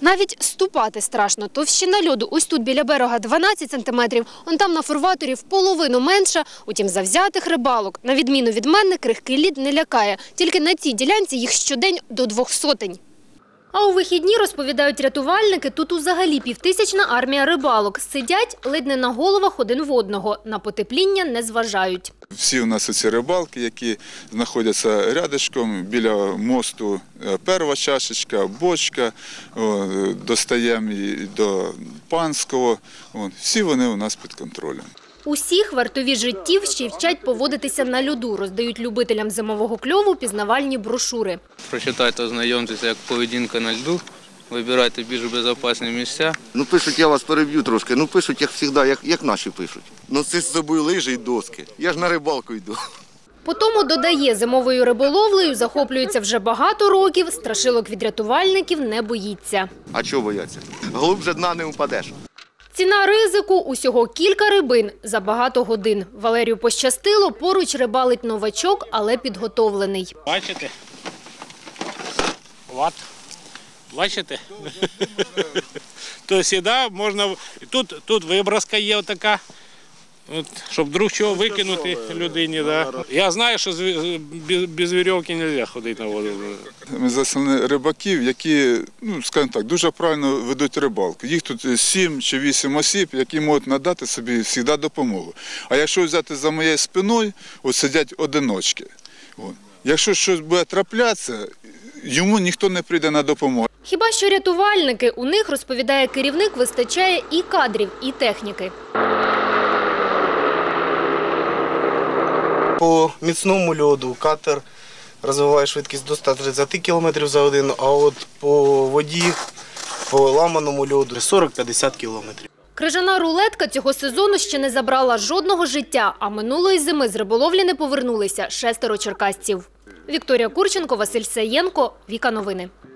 Навіть ступати страшно. Товщина льоду ось тут біля берега 12 сантиметрів, он там на форваторі в половину менша. Утім, завзятих рибалок, на відміну від мене, крихкий лід не лякає. Тільки на цій ділянці їх щодень до 200. А у вихідні, розповідають рятувальники, тут узагалі півтисячна армія рибалок. Сидять ледь не на головах один в одного. На потепління не зважають. Всі у нас ці рибалки, які знаходяться рядишком біля мосту, перша чашечка, бочка, достаємо і до Панського. Всі вони у нас під контролем. Усіх вартові життів ще й вчать поводитися на льоду. Роздають любителям зимового кльову пізнавальні брошури. Прочитайте, ознайомтеся, як поведінка на льду, вибирайте більш безпечні місця. Пишуть, я вас переб'ю трошки, пишуть, як завжди, як наші пишуть. Носи з собою лижі й доски, я ж на рибалку йду. Потому додає, зимовою риболовлею захоплюється вже багато років, страшилок від рятувальників не боїться. А чого бояться? Глубже дна не впадеш. Ціна ризику – усього кілька рибин за багато годин. Валерію пощастило, поруч рибалить новачок, але підготовлений. Бачите? От. Бачите? То завжди можна, тут виброска є така, щоб вдруг чого викинути людині. Да. Я знаю, що без вірьовки не можна ходити на воду. Ми заселили рибаків, які, скажімо так, дуже правильно ведуть рибалку. Їх тут 7 чи 8 осіб, які можуть надати собі завжди допомогу. А якщо взяти за моєю спиною, сидять одиночки. Якщо щось буде траплятися, йому ніхто не прийде на допомогу. Хіба що рятувальники, у них, розповідає керівник, вистачає і кадрів, і техніки. По міцному льоду катер розвиває швидкість до 130 км за годину, а от по воді, по ламаному льоду 40-50 км. Крижана рулетка цього сезону ще не забрала жодного життя, а минулої зими з риболовлі не повернулися 6 черкасців. Вікторія Курченко, Василь Саєнко, Віка Новини.